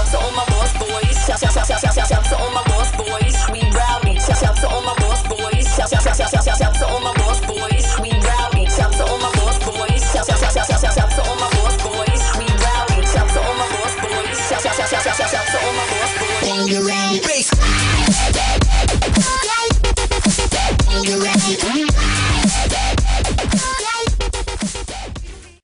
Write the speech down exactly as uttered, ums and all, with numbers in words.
to all my lost boys. Shout, shout, shout, shout